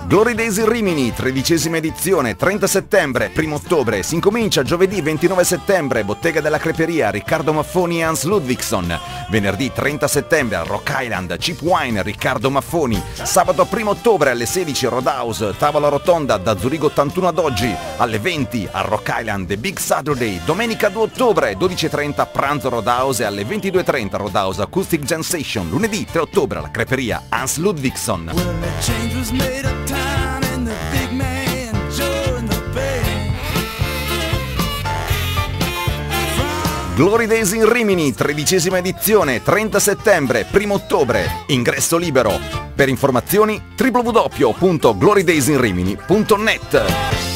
Glory Days in Rimini, 13ª edizione, 30 settembre, 1 ottobre, si incomincia giovedì 29 settembre, Bottega della Creperia, Riccardo Maffoni e Hans Ludwigson. Venerdì 30 settembre a Rock Island, Cheap Wine, Riccardo Maffoni. Sabato 1 ottobre alle 16 Roadhouse, Tavola Rotonda da Zurigo 81 ad oggi, alle 20 a Rock Island, The Big Saturday. Domenica 2 ottobre, 12.30 pranzo Roadhouse e alle 22.30 Roadhouse Acoustic Jam Session. Lunedì 3 ottobre alla Creperia, Hans Ludwigson. Glory Days in Rimini, 13ª edizione, 30 settembre, 1 ottobre, ingresso libero. Per informazioni www.glorydaysinrimini.net.